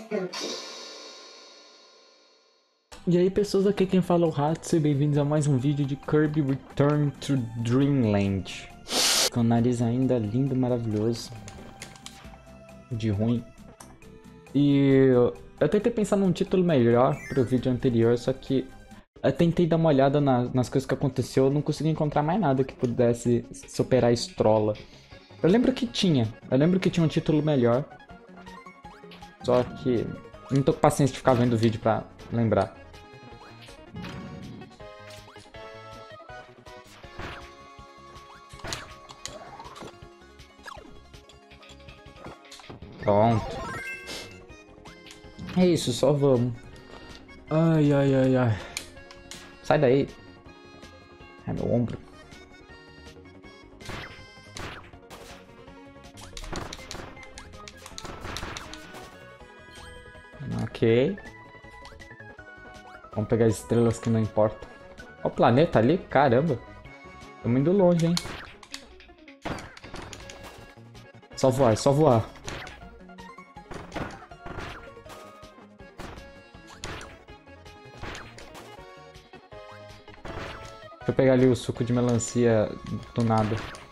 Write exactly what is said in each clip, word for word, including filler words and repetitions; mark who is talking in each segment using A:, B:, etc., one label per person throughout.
A: E aí pessoas, aqui quem fala é o Hatsu e bem-vindos a mais um vídeo de Kirby Return to Dreamland. Com o nariz ainda lindo, maravilhoso. De ruim. E eu tentei pensar num título melhor pro vídeo anterior, só que eu tentei dar uma olhada na, nas coisas que aconteceu, eu não consegui encontrar mais nada que pudesse superar a Strolla. Eu lembro que tinha, eu lembro que tinha um título melhor. Só que não tô com paciência de ficar vendo o vídeo pra lembrar. Pronto. É isso, só vamos. Ai, ai, ai, ai. Sai daí. É meu ombro. Ok. Vamos pegar as estrelas que não importam. Olha o planeta ali, caramba. Estamos indo longe, hein. Só voar, só voar. Deixa eu pegar ali o suco de melancia do nada.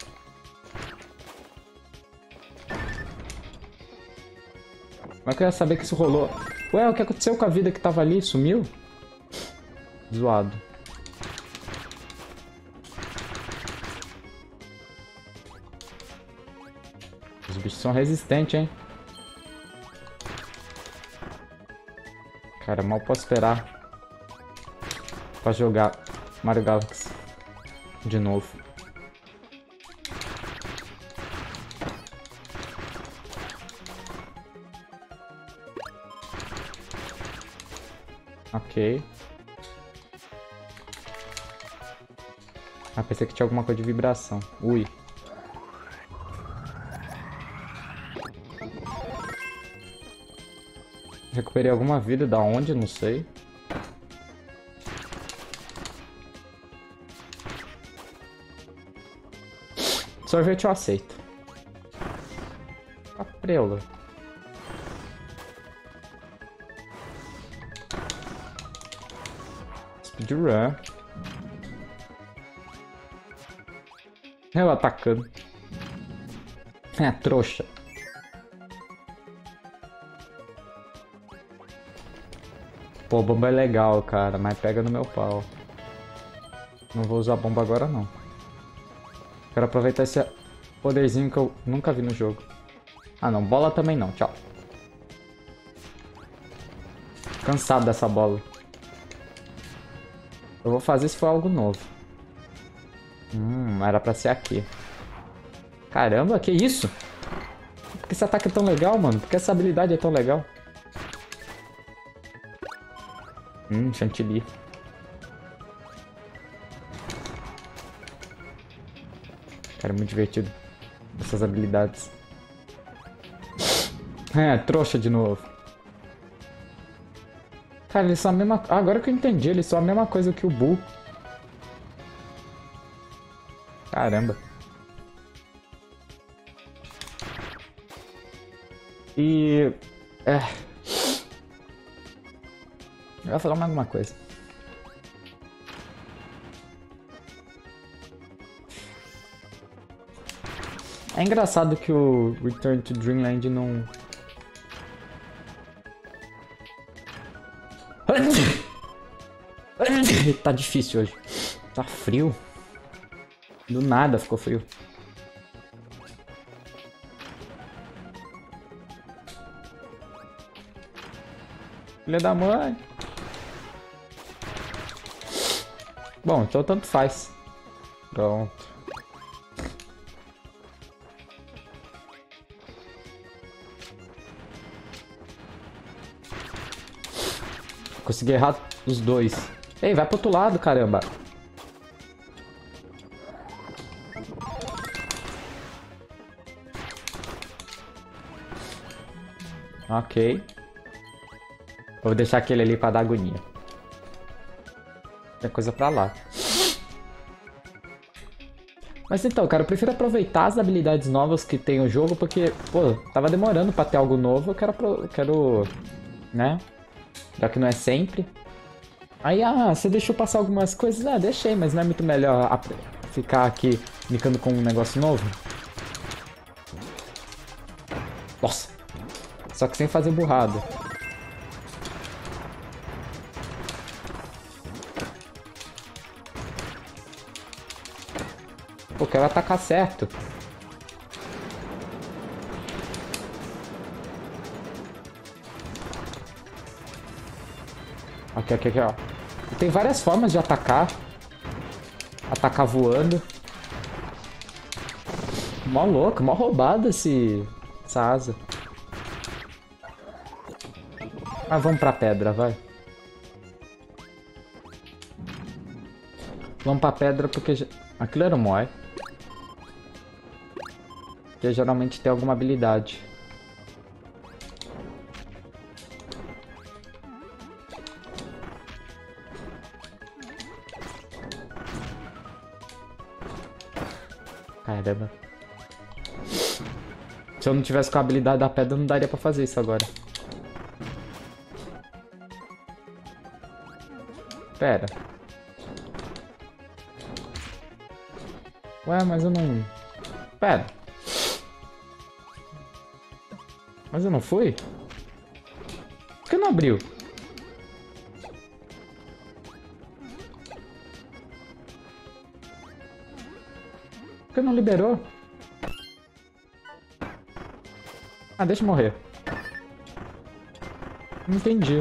A: Como é que eu ia saber que isso rolou? Ué, o que aconteceu com a vida que tava ali? Sumiu? Zoado. Os bichos são resistentes, hein? Cara, mal posso esperar pra jogar Mario Galaxy de novo. Ok. Ah, pensei que tinha alguma coisa de vibração. Ui. Recuperei alguma vida, da onde? Não sei. Sorvete eu aceito. A preula. Speedrun. Eu atacando. É, trouxa. Pô, bomba é legal, cara, mas pega no meu pau. Não vou usar bomba agora, não. Quero aproveitar esse poderzinho que eu nunca vi no jogo. Ah, não. Bola também não. Tchau. Cansado dessa bola. Eu vou fazer se for algo novo. Hum, era pra ser aqui. Caramba, que isso? Por que esse ataque é tão legal, mano? Por que essa habilidade é tão legal? Hum, chantilly. Cara, é muito divertido essas habilidades. É, trouxa de novo. Cara, eles são a mesma... Ah, agora que eu entendi, eles são a mesma coisa que o Buu. Caramba. E... É... Eu ia falar mais alguma coisa. É engraçado que o Return to Dreamland não... Tá difícil hoje. Tá frio. Do nada ficou frio. Filha da mãe. Bom, então tanto faz. Pronto. Consegui errar os dois. Ei, vai pro outro lado, caramba. Ok. Vou deixar aquele ali pra dar agonia. Tem coisa pra lá. Mas então, cara, eu prefiro aproveitar as habilidades novas que tem o jogo, porque, pô, tava demorando pra ter algo novo, eu quero, eu quero né? Já que não é sempre. Aí, ah, você deixou passar algumas coisas? Ah, deixei, mas não é muito melhor ficar aqui brincando com um negócio novo? Nossa! Só que sem fazer burrada. Pô, quero atacar certo. Aqui, aqui, aqui, ó. Tem várias formas de atacar. Atacar voando. Mó louco, mó roubado esse... essa asa. Ah, vamos pra pedra, vai. Vamos pra pedra porque... Aquilo era um Moai. Porque geralmente tem alguma habilidade. Caramba. Se eu não tivesse com a habilidade da pedra, não daria pra fazer isso agora. Pera. Ué, mas eu não... Pera. Mas eu não fui? Por que não abriu? Por que não liberou? Ah, deixa eu morrer. Não entendi.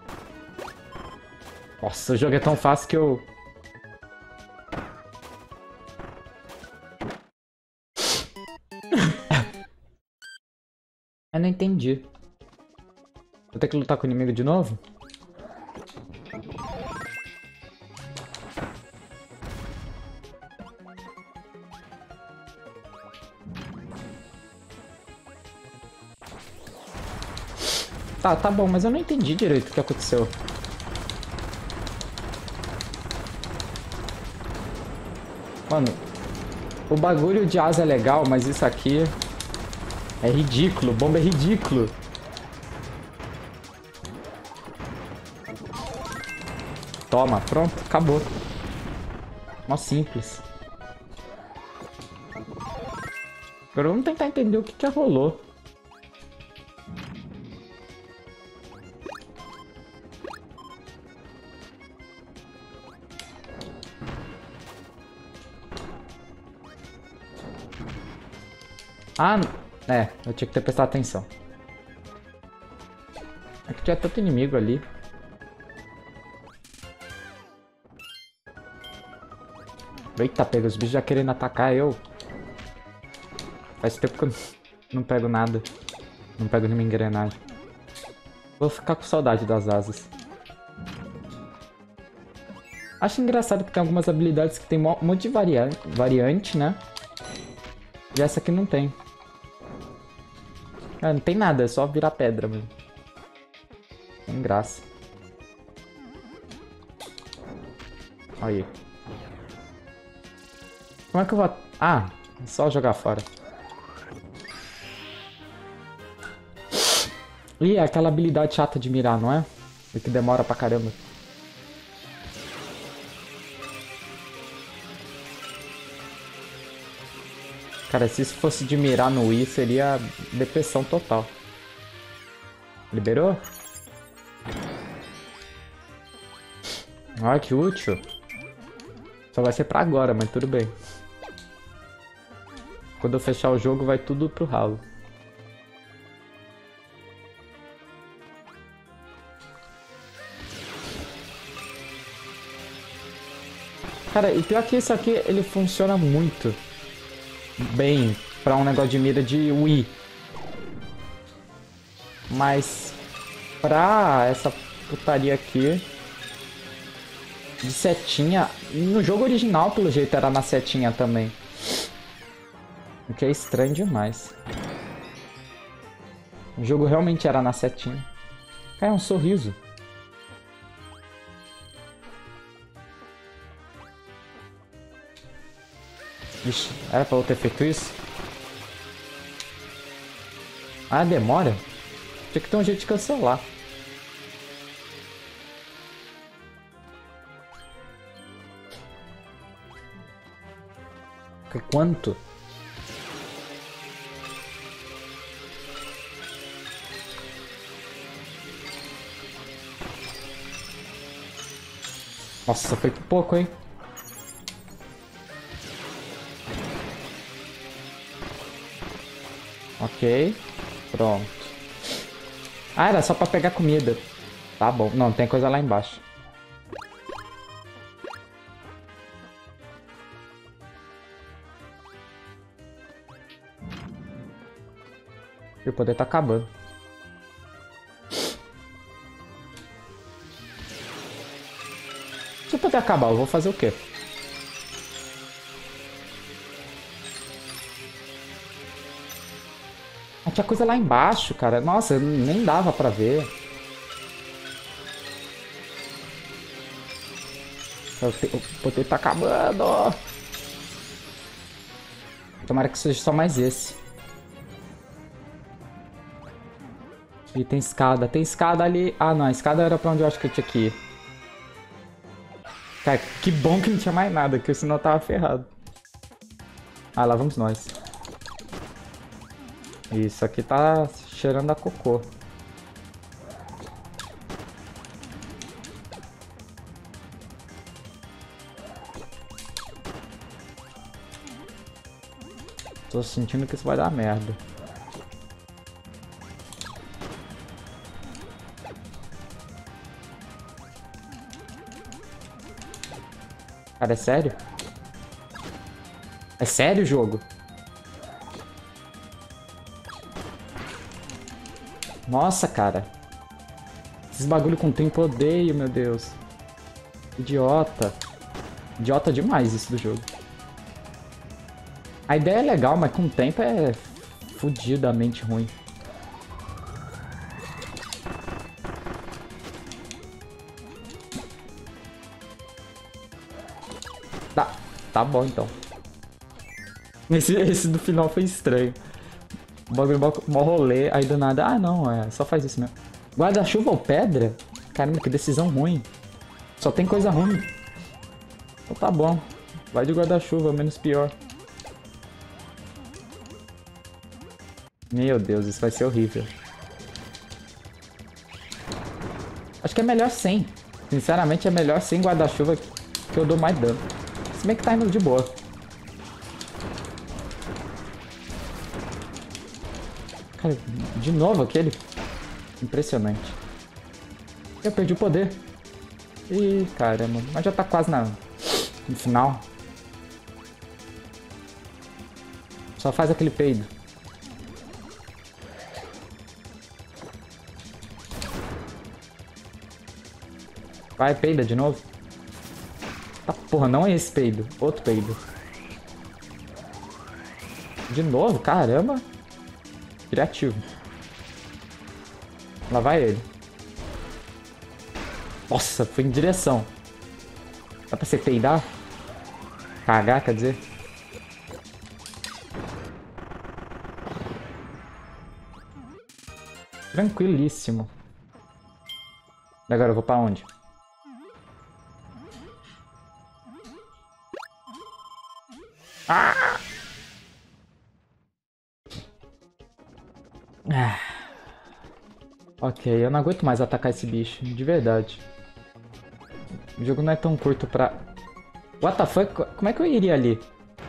A: Nossa, o jogo é tão fácil que eu... Eu não entendi. Vou ter que lutar com o inimigo de novo? Tá, tá bom, mas eu não entendi direito o que aconteceu. Mano, o bagulho de asa é legal, mas isso aqui é ridículo. Bomba é ridículo. Toma, pronto, acabou. Mó simples. Agora vamos tentar entender o que que rolou. Ah, é, eu tinha que ter prestado atenção. É que tinha tanto inimigo ali. Eita, pega, os bichos já querendo atacar eu. Faz tempo que eu não pego nada. Não pego nenhuma engrenagem. Vou ficar com saudade das asas. Acho engraçado que tem algumas habilidades que tem um monte de variante, variante, né? E essa aqui não tem. Ah, não tem nada, é só virar pedra mesmo. Tem graça. Olha aí. Como é que eu vou... Ah, é só jogar fora. Ih, é aquela habilidade chata de mirar, não é? E que demora pra caramba. Cara, se isso fosse de mirar no Wii, seria depressão total. Liberou? Olha que útil. Só vai ser pra agora, mas tudo bem. Quando eu fechar o jogo, vai tudo pro ralo. Cara, e pior que isso aqui, ele funciona muito bem pra um negócio de mira de Wii. Mas pra essa putaria aqui de setinha, no jogo original pelo jeito era na setinha também. O que é estranho demais. O jogo realmente era na setinha. Cara, é um sorriso. Ixi, era pra eu ter feito isso? Ah, demora? Tinha que ter um jeito de cancelar. Quanto? Nossa, foi pouco, hein? Ok. Pronto. Ah, era só pra pegar comida. Tá bom. Não, tem coisa lá embaixo. E o poder tá acabando. Se o poder acabar, eu vou fazer o quê? Ah, tinha coisa lá embaixo, cara. Nossa, nem dava pra ver. O poder tá acabando. Tomara que seja só mais esse. E tem escada. Tem escada ali. Ah, não. A escada era pra onde eu acho que eu tinha que ir. Cara, que bom que não tinha mais nada, que senão eu tava ferrado. Ah, lá vamos nós. Isso aqui tá cheirando a cocô. Tô sentindo que isso vai dar merda. Cara, é sério? É sério o jogo? Nossa, cara. Esses bagulho com tempo eu odeio, meu Deus. Idiota. Idiota demais isso do jogo. A ideia é legal, mas com o tempo é fudidamente ruim. Tá, tá bom então. Esse, esse do final foi estranho. O bagulho mó rolê, aí do nada. Ah, não, é, só faz isso mesmo. Guarda-chuva ou pedra? Caramba, que decisão ruim. Só tem coisa ruim. Então tá bom. Vai de guarda-chuva, menos pior. Meu Deus, isso vai ser horrível. Acho que é melhor sem. Sinceramente, é melhor sem guarda-chuva que eu dou mais dano. Se bem que tá indo de boa. Cara, de novo aquele. Impressionante. Eu perdi o poder. Ih, caramba. Mas já tá quase na... no final. Só faz aquele peido. Vai, peida de novo. Ah, porra, não é esse peido. Outro peido. De novo? Caramba. Criativo. Lá vai ele. Nossa, foi em direção. Dá pra você peidar? Cagar, quer dizer? Tranquilíssimo. E agora eu vou pra onde? Ah! Ah. Ok, eu não aguento mais atacar esse bicho, de verdade. O jogo não é tão curto pra... What the fuck? Como é que eu iria ali?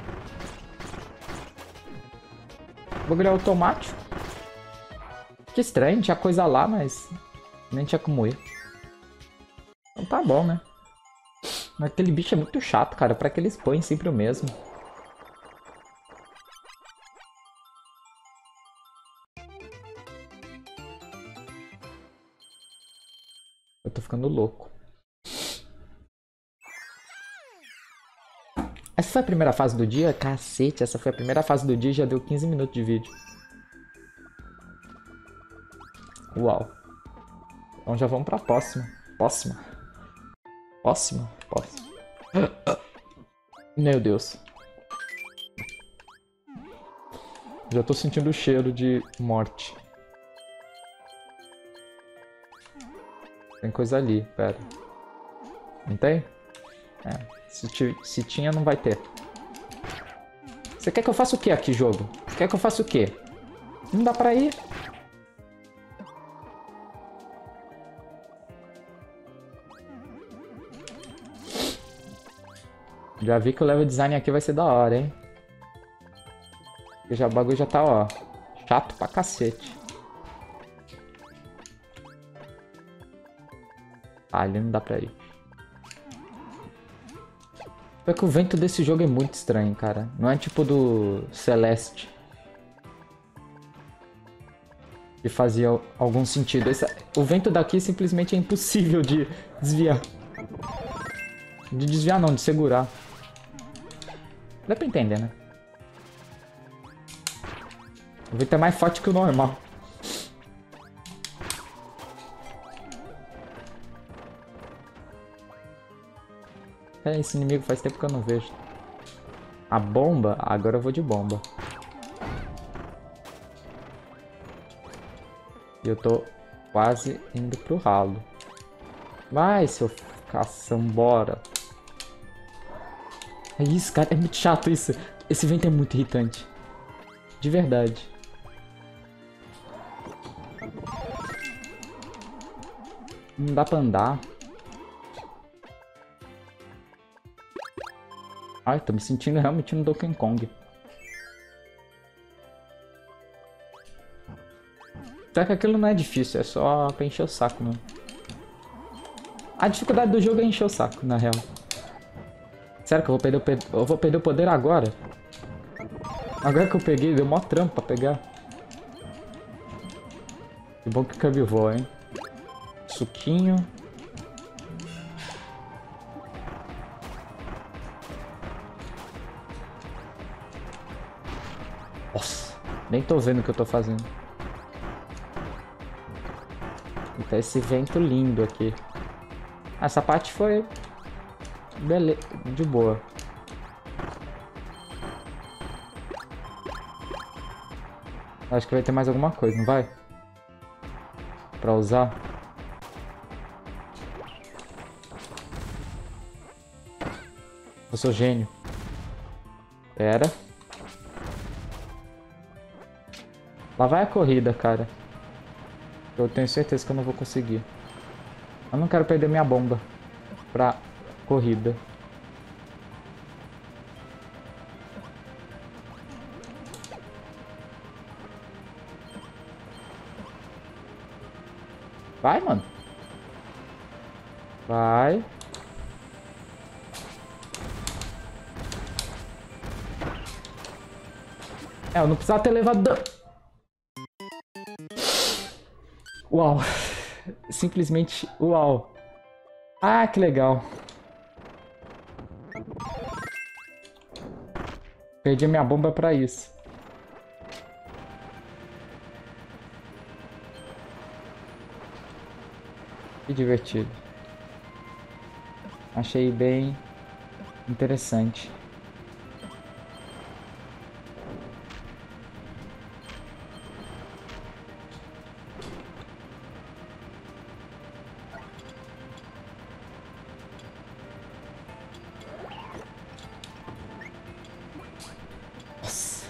A: Vou virar automático. Que estranho, tinha coisa lá, mas... nem tinha como ir. Então tá bom, né? Mas aquele bicho é muito chato, cara. Pra que eles põem sempre o mesmo? Eu tô ficando louco. Essa foi a primeira fase do dia? Cacete, essa foi a primeira fase do dia e já deu quinze minutos de vídeo. Uau. Então já vamos pra próxima. Próxima. Próxima? Próxima. Meu Deus. Já tô sentindo o cheiro de morte. Tem coisa ali, pera. Não tem? É. Se, se tinha, não vai ter. Você quer que eu faça o que aqui, jogo? Você quer que eu faça o quê? Não dá pra ir. Já vi que o level design aqui vai ser da hora, hein? Porque já, o bagulho já tá, ó, chato pra cacete. Ah, ali não dá pra ir. Só que o vento desse jogo é muito estranho, cara. Não é tipo do Celeste. Que fazia algum sentido. Esse, o vento daqui simplesmente é impossível de desviar. De desviar não, de segurar. Dá pra entender, né? O vento é mais forte que o normal. É, esse inimigo faz tempo que eu não vejo. A bomba? Agora eu vou de bomba. E eu tô quase indo pro ralo. Vai, seu caçambora. É isso, cara. É muito chato isso. Esse vento é muito irritante. De verdade. Não dá pra andar. Ai, tô me sentindo realmente no Donkey Kong. Só que aquilo não é difícil, é só pra encher o saco, né? A dificuldade do jogo é encher o saco, na real. Sério que eu vou perder o, pe... eu vou perder o poder agora? Agora que eu peguei, deu mó trampo pra pegar. Que bom que o Kirby voa, hein? Suquinho. Nossa, nem tô vendo o que eu tô fazendo. E tá esse vento lindo aqui. Essa parte foi... Beleza, de boa. Acho que vai ter mais alguma coisa, não vai? Pra usar. Eu sou gênio. Pera. Lá vai a corrida, cara. Eu tenho certeza que eu não vou conseguir. Eu não quero perder minha bomba pra corrida. Vai, mano. Vai. É, eu não precisava ter levado dano. Uau. Simplesmente uau. Ah, que legal. Perdi a minha bomba pra isso. Que divertido. Achei bem interessante. Nossa.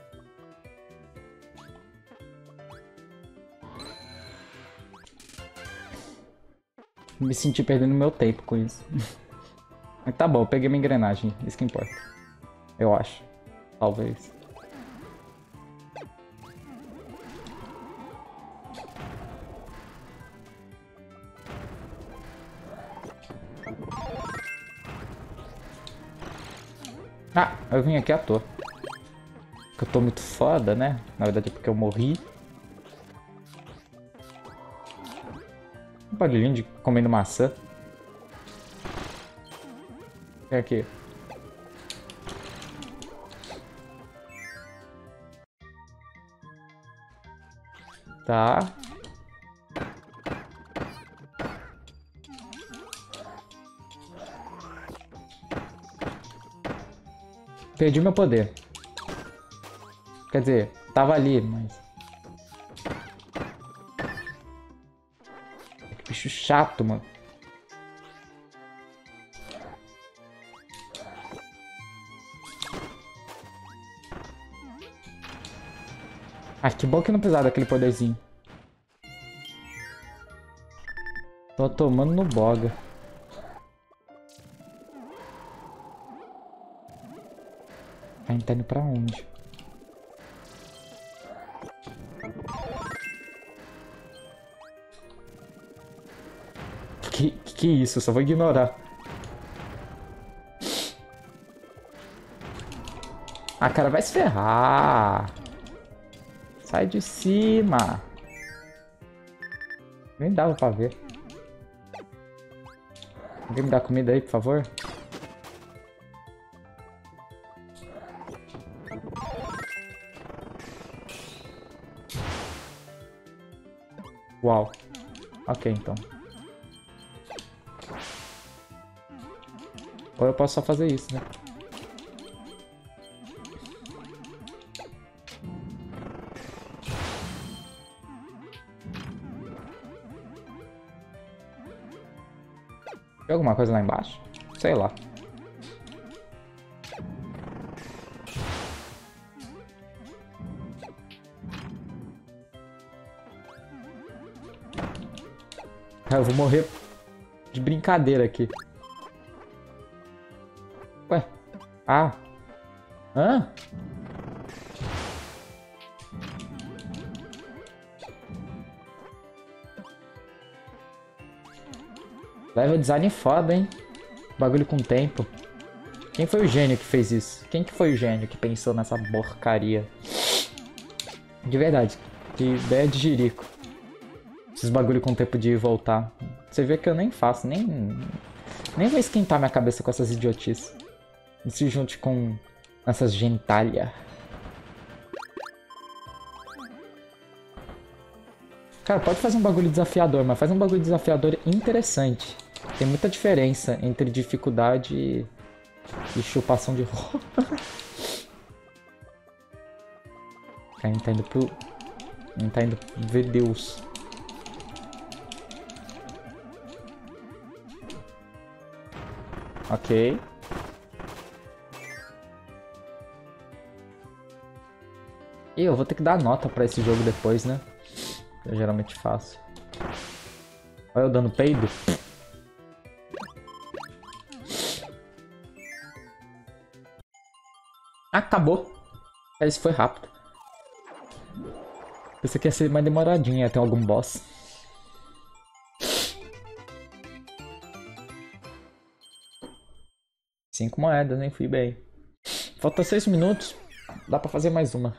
A: Me senti perdendo meu tempo com isso. Mas tá bom, eu peguei minha engrenagem. Isso que importa. Eu acho. Talvez. Ah, eu vim aqui à toa. Porque eu tô muito foda, né? Na verdade é porque eu morri. Um barulhinho de comendo maçã. É aqui. Tá. Perdi meu poder. Quer dizer, tava ali, mas... Que bicho chato, mano. Ah, que bom que não precisava daquele poderzinho. Tô tomando no boga. A gente tá indo pra onde? Que que, que isso? Eu só vou ignorar. Ah, cara, vai se ferrar. Sai de cima. Nem dava pra ver. Alguém me dá comida aí, por favor? Uau. Ok, então. Ou eu posso só fazer isso, né? Tem alguma coisa lá embaixo? Sei lá. Eu vou morrer de brincadeira aqui. Ué? Ah. Hã? Level design foda, hein? Bagulho com tempo. Quem foi o gênio que fez isso? Quem que foi o gênio que pensou nessa porcaria? De verdade. Que ideia de jirico. Esses bagulho com tempo de voltar. Você vê que eu nem faço, nem... Nem vou esquentar minha cabeça com essas idiotices. Não se junte com essas gentalha. Cara, pode fazer um bagulho desafiador, mas faz um bagulho desafiador interessante. Tem muita diferença entre dificuldade e, e chupação de roupa. A gente tá indo pro... A gente tá indo ver Deus. Ok. E eu vou ter que dar nota pra esse jogo depois, né? Eu geralmente faço. Olha eu dando peido. Acabou. Esse foi rápido. Pensei que ia ser mais demoradinho, ia ter algum boss. Cinco moedas, hein? Fui bem. Falta seis minutos. Dá pra fazer mais uma.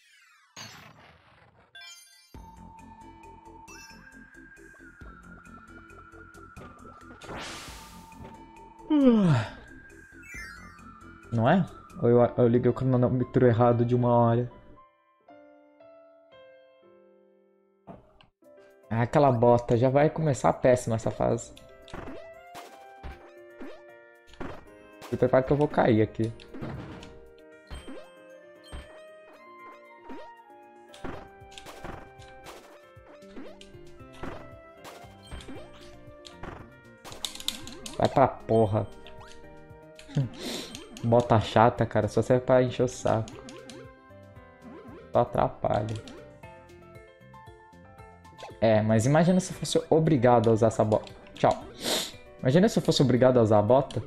A: Não é? Ou eu, eu liguei o cronômetro errado de uma hora. Ah, aquela bota. Já vai começar péssima essa fase. Se prepara que eu vou cair aqui. Vai pra porra. Bota chata, cara. Só serve pra encher o saco. Só atrapalha. É, mas imagina se eu fosse obrigado a usar essa bota. Tchau. Imagina se eu fosse obrigado a usar a bota.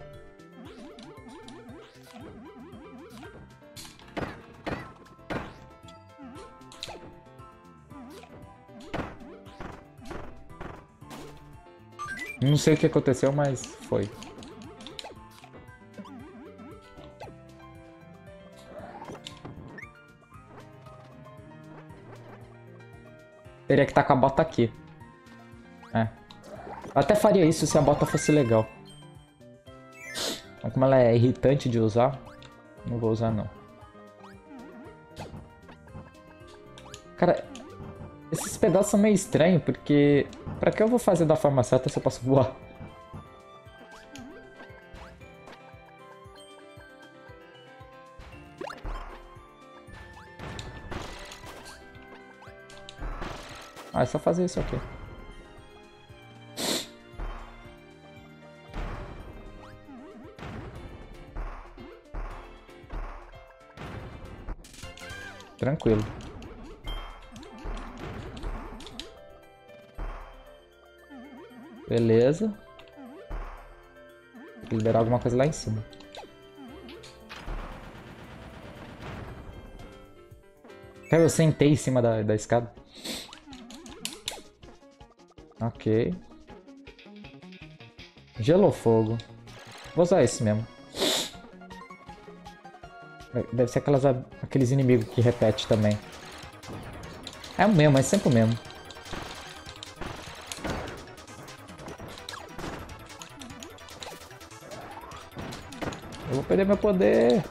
A: Não sei o que aconteceu, mas foi. Teria que estar com a bota aqui. É. Eu até faria isso se a bota fosse legal. Mas como ela é irritante de usar, não vou usar não. Cara, esses pedaços são meio estranhos, porque... Pra que eu vou fazer da forma certa se eu posso voar? Ah, é só fazer isso aqui. Tranquilo. Beleza. Tem que liberar alguma coisa lá em cima. Eu sentei em cima da, da escada. Ok. Gelo ou fogo? Vou usar esse mesmo. Deve ser aquelas, aqueles inimigos que repete também. É o mesmo, é sempre o mesmo. Eu vou perder meu poder.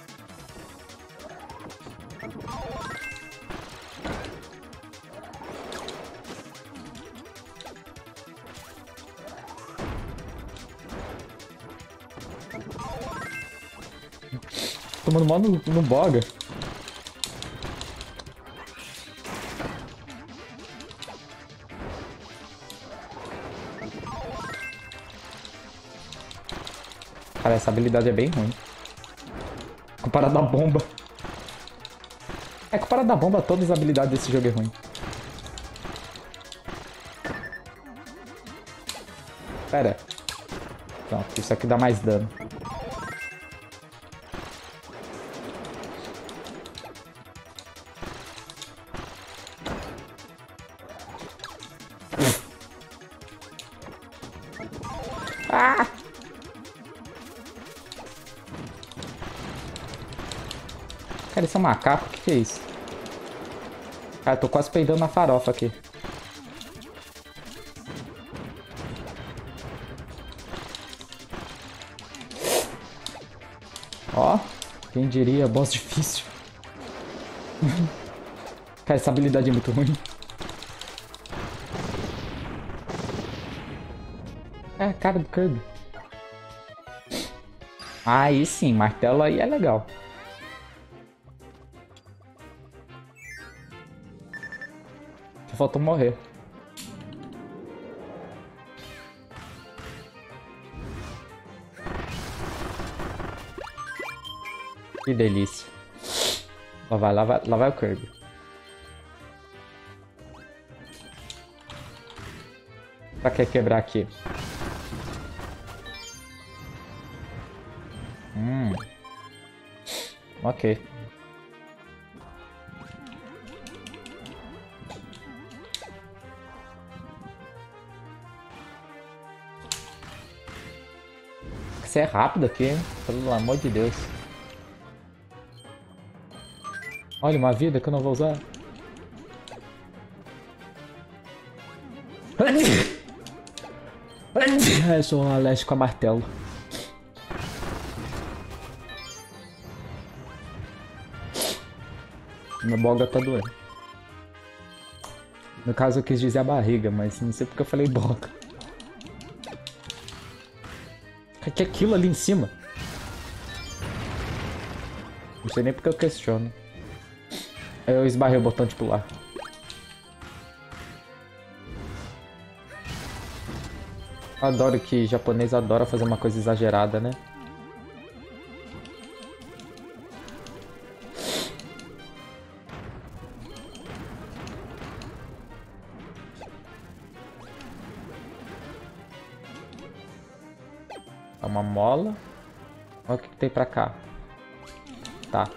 A: Tomando mal no, no boga. Cara, essa habilidade é bem ruim. Comparado à bomba. É, comparado à bomba, todas as habilidades desse jogo é ruim. Pera. Pronto, isso aqui dá mais dano. Ah! Cara, isso é um macaco? O que, que é isso? Cara, eu tô quase peidando na farofa aqui. Ó, quem diria, boss difícil. Cara, essa habilidade é muito ruim. É a cara do Kirby. Aí sim, martelo aí é legal. Só faltou morrer. Que delícia. Lá vai, lá vai, lá vai o Kirby. Pra que quebrar aqui? Hum. Ok. Você é rápido aqui, hein? Pelo amor de Deus. Olha, uma vida que eu não vou usar. Eu sou um alérgico a martelo. Minha boga tá doendo. No caso eu quis dizer a barriga, mas não sei porque eu falei boga. O que é aquilo ali em cima? Não sei nem porque eu questiono. Eu esbarrei o botão de pular. Eu adoro que japonês adora fazer uma coisa exagerada, né? É uma mola. Olha o que, que tem pra cá. Tá.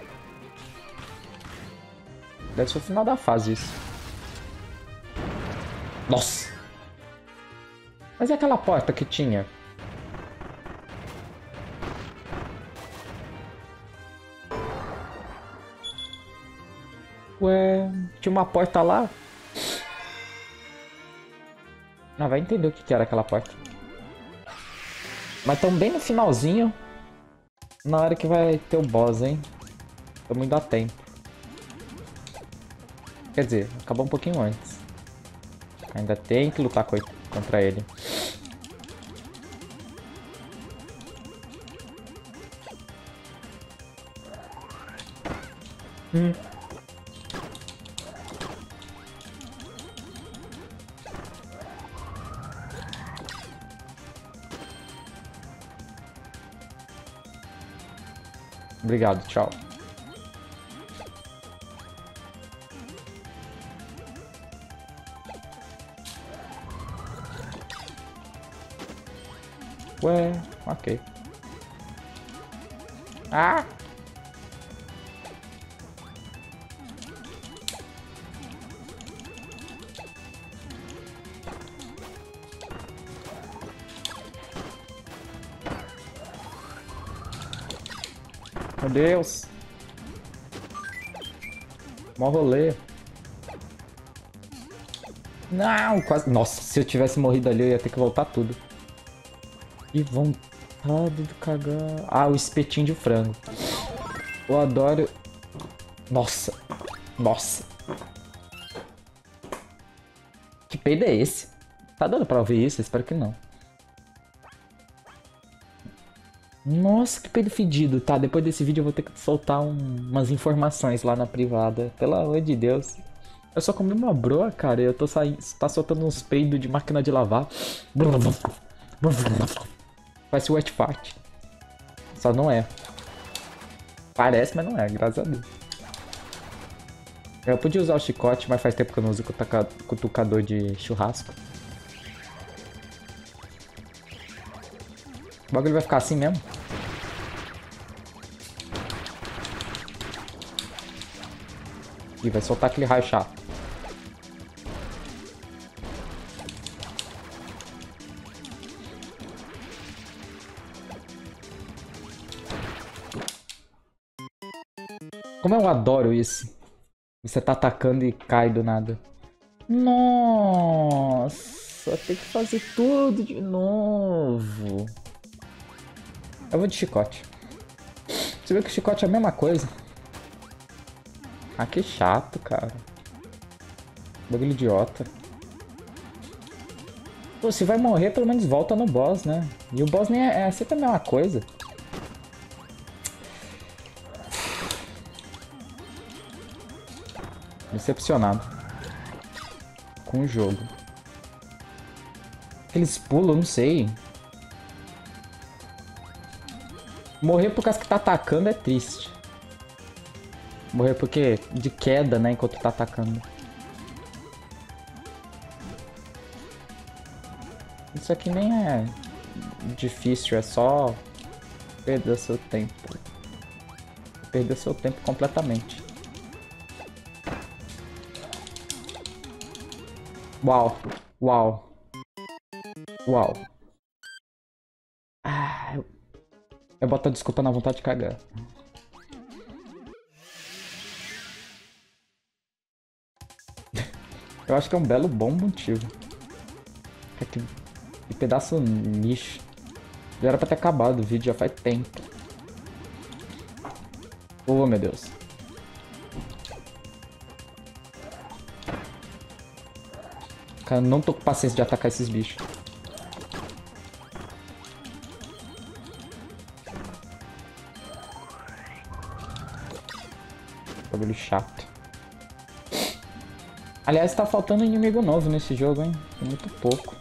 A: Deve ser o final da fase isso. Nossa! Mas e aquela porta que tinha? Ué, tinha uma porta lá? Não, vai entender o que, que era aquela porta. Mas tão bem no finalzinho. Na hora que vai ter o boss, hein? Então muito dá tempo. Quer dizer, acabou um pouquinho antes. Ainda tem que lutar co- contra ele. Hum. Obrigado, tchau. Ué, ok. Ah! Meu Deus! Mó rolê. Não, quase... Nossa, se eu tivesse morrido ali eu ia ter que voltar tudo. Que vontade de cagar. Ah, o espetinho de frango. Eu adoro... Nossa. Nossa. Que peido é esse? Tá dando pra ouvir isso? Eu espero que não. Nossa, que peido fedido. Tá, depois desse vídeo eu vou ter que soltar um, umas informações lá na privada. Pelo amor de Deus. Eu só comi uma broa, cara, e eu tô saindo, tá soltando uns peidos de máquina de lavar. Parece wet fart. Só não é. Parece, mas não é, graças a Deus. Eu podia usar o chicote, mas faz tempo que eu não uso o cutucador de churrasco. O bagulho vai ficar assim mesmo? E vai soltar aquele raio chato. Como eu adoro isso. Você tá atacando e cai do nada. Nossa, tem que fazer tudo de novo. Eu vou de chicote. Você vê que o chicote é a mesma coisa? Ah, que chato, cara. Bagulho idiota. Pô, se vai morrer, pelo menos volta no boss, né? E o boss nem é, é sempre a mesma coisa. Decepcionado com o jogo. Aqueles pulos, não sei. Morrer por causa que tá atacando é triste. Morrer porque de queda, né, enquanto tá atacando. Isso aqui nem é difícil, é só perder seu tempo. Perder seu tempo completamente. Uau, uau, uau. Ah, eu, eu boto a desculpa na vontade de cagar. Eu acho que é um belo bom motivo. Que, que pedaço lixo. Já era pra ter acabado o vídeo, já faz tempo. Oh, meu Deus. Cara, eu não tô com paciência de atacar esses bichos. Bagulho chato. Aliás, tá faltando inimigo novo nesse jogo, hein? Tem muito pouco.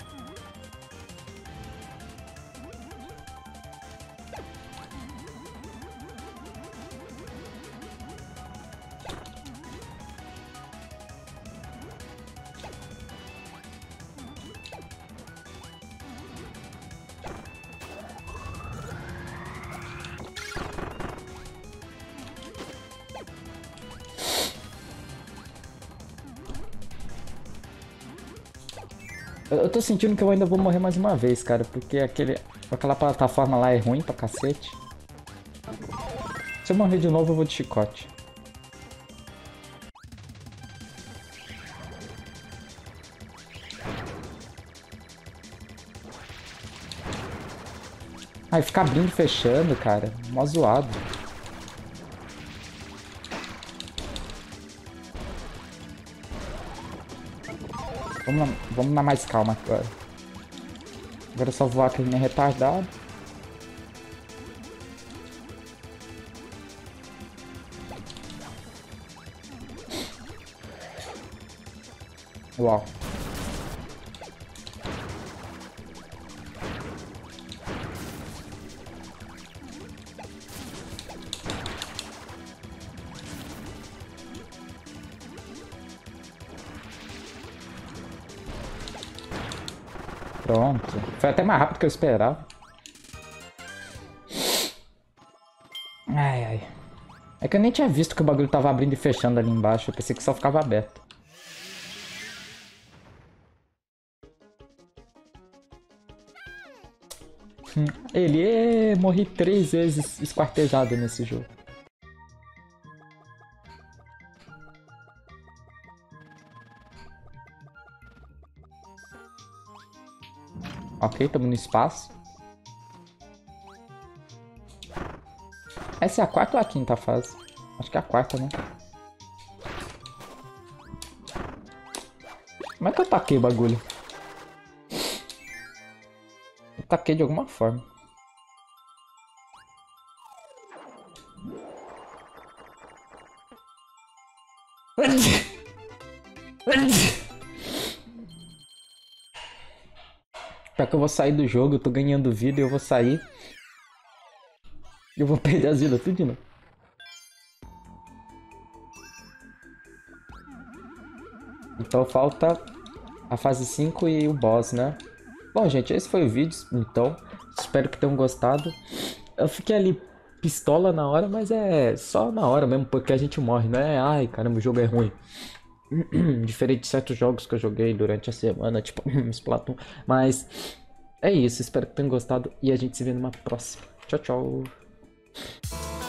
A: Eu tô sentindo que eu ainda vou morrer mais uma vez, cara, porque aquele, aquela plataforma lá é ruim pra cacete. Se eu morrer de novo, eu vou de chicote. Ai, fica abrindo e fechando, cara. Mó zoado. Vamos na, vamos na mais calma agora. Agora é só voar que nem retardado. Uau. Pronto. Foi até mais rápido que eu esperava. É que eu nem tinha visto que o bagulho tava abrindo e fechando ali embaixo. Eu pensei que só ficava aberto. Hum. Ele é... morri três vezes esquartejado nesse jogo. Ok, estamos no espaço. Essa é a quarta ou a quinta fase? Acho que é a quarta, né? Como é que eu taquei o bagulho? Eu taquei de alguma forma. Pior que eu vou sair do jogo, eu tô ganhando vida e eu vou sair. E eu vou perder as vidas tudo de novo. Então falta a fase cinco e o boss, né? Bom, gente, esse foi o vídeo, então. Espero que tenham gostado. Eu fiquei ali pistola na hora, mas é só na hora mesmo, porque a gente morre, não é? Ai, caramba, o jogo é ruim. Diferente de certos jogos que eu joguei durante a semana, tipo Splatoon. Mas é isso, espero que tenham gostado e a gente se vê numa próxima. Tchau, tchau.